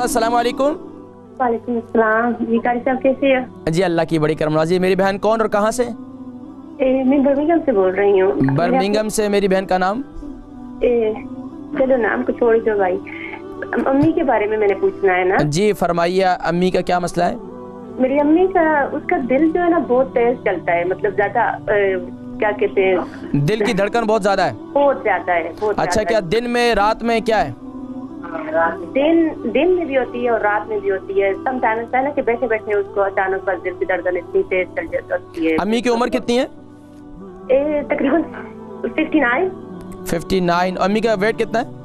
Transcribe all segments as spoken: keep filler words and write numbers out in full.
अस्सलाम वालेकुम। वालेकुम अस्सलाम। जी कारी साहब कैसे हैं? जी अल्लाह की बड़ी करम नवाज़ी। मेरी बहन कौन और कहाँ से? ए, मैं बर्मिंघम से बोल रही हूँ। बर्मिंघम से। मेरी बहन का नाम? ए, चलो नाम को छोड़ दो भाई। अम्मी के बारे में मैंने पूछना है ना। जी फरमाइए, अम्मी का क्या मसला है? मेरी अम्मी का, उसका दिल जो है ना बहुत तेज चलता है, मतलब ज्यादा क्या कहते हैं, दिल की धड़कन बहुत ज्यादा है? बहुत ज्यादा है, बहुत अच्छा, ज्यादा क्या है। दिन में रात में क्या है? दिन दिन में भी होती है और रात में भी होती है। समटाइम ऐसा है ना कि बैठे बैठे उसको अचानक बस दिल की धड़कन इतनी तेज चल जाती है। अम्मी की उम्र कितनी है? ए, तकरीबन फिफ्टी नाइन। Fifty nine. अम्मी का वेट कितना है?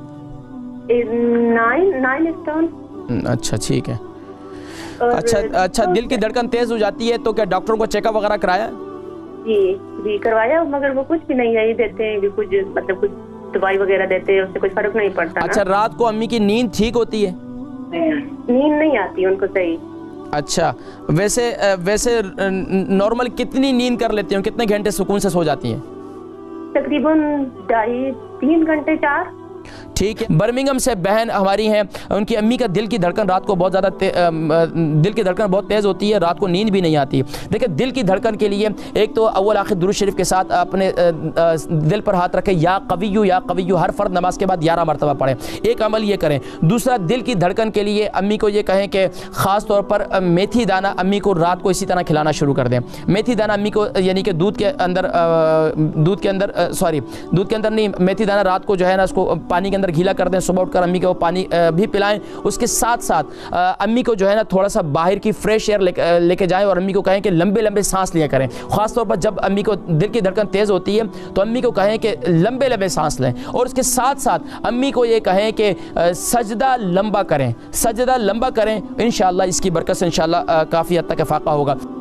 Nine nine stone. अच्छा ठीक है। अच्छा अच्छा, दिल की धड़कन तेज हो जाती है तो क्या डॉक्टरों को चेकअप वगैरह कराया? जी जी करवाया, मगर वो कुछ भी नहीं है, ये देते हैं कि कुछ मतलब कुछ दवाई वगैरह देते हैं, उससे कुछ फर्क नहीं पड़ता। अच्छा, रात को अम्मी की नींद ठीक होती है? नींद नहीं आती उनको सही। अच्छा, वैसे वैसे नॉर्मल कितनी नींद कर लेती हैं, कितने घंटे सुकून से सो जाती हैं? तकरीबन ढाई तीन घंटे चार। ठीक है। बर्मिंघम से बहन हमारी हैं, उनकी अम्मी का दिल की धड़कन रात को बहुत ज़्यादा दिल की धड़कन बहुत तेज़ होती है, रात को नींद भी नहीं आती। देखिए, दिल की धड़कन के लिए एक तो अव्वल आखिर दुरूद शरीफ के साथ अपने दिल पर हाथ रखें, या कविय्यु या कविय्यु, हर फर्द नमाज के बाद ग्यारह मरतबा पढ़ें। एक अमल ये करें। दूसरा, दिल की धड़कन के लिए अम्मी को ये कहें कि ख़ास तौर पर मेथी दाना अम्मी को रात को इसी तरह खिलाना शुरू कर दें। मेथी दाना अम्मी को यानी कि दूध के अंदर दूध के अंदर सॉरी दूध के अंदर नहीं, मेथी दाना रात को जो है ना उसको पानी के अंदर गीला कर दें, सुबह उठकर अम्मी को पानी भी पिलाएं। उसके साथ साथ अम्मी को जो है ना थोड़ा सा बाहर की फ्रेश एयर लेके लेके जाएं और अम्मी को कहें कि लंबे लंबे सांस लिया करें। ख़ास तौर पर जब अम्मी को दिल की धड़कन तेज़ होती है तो अम्मी को कहें कि लंबे लंबे सांस लें। और उसके साथ साथ अम्मी को ये कहें कि सजदा लंबा करें, सजदा लंबा करें। इंशाअल्लाह इसकी बरकत से इंशाअल्लाह काफ़ी हद तक इफ़ाक़ा होगा।